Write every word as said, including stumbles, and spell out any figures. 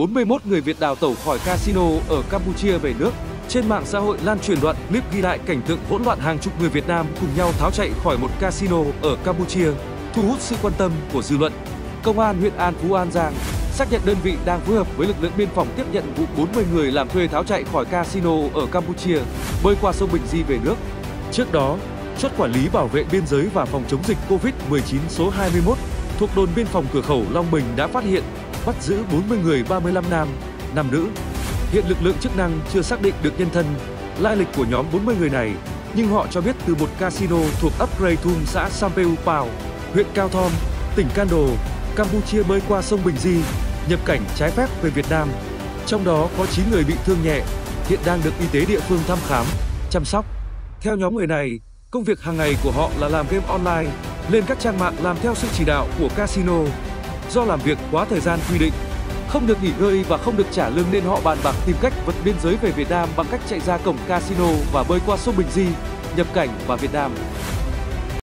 bốn mươi mốt người Việt đào tẩu khỏi casino ở Campuchia về nước. Trên mạng xã hội lan truyền đoạn clip ghi lại cảnh tượng hỗn loạn hàng chục người Việt Nam cùng nhau tháo chạy khỏi một casino ở Campuchia, thu hút sự quan tâm của dư luận. Công an huyện An Phú An Giang xác nhận đơn vị đang phối hợp với lực lượng biên phòng tiếp nhận vụ bốn mươi người làm thuê tháo chạy khỏi casino ở Campuchia, bơi qua sông Bình Di về nước. Trước đó, chốt quản lý bảo vệ biên giới và phòng chống dịch Covid mười chín số hai mươi mốt thuộc đồn biên phòng cửa khẩu Long Bình đã phát hiện, bắt giữ bốn mươi người ba mươi lăm nam, năm nữ. Hiện lực lượng chức năng chưa xác định được nhân thân, lai lịch của nhóm bốn mươi người này, nhưng họ cho biết từ một casino thuộc ấp Krey Thum, xã Sampeu Pao, huyện Cao Thom, tỉnh Can Đô, Campuchia bơi qua sông Bình Di, nhập cảnh trái phép về Việt Nam. Trong đó có chín người bị thương nhẹ, hiện đang được y tế địa phương thăm khám, chăm sóc. Theo nhóm người này, công việc hàng ngày của họ là làm game online, lên các trang mạng làm theo sự chỉ đạo của casino. Do làm việc quá thời gian quy định, không được nghỉ ngơi và không được trả lương nên họ bàn bạc tìm cách vượt biên giới về Việt Nam bằng cách chạy ra cổng casino và bơi qua sông Bình Di, nhập cảnh vào Việt Nam.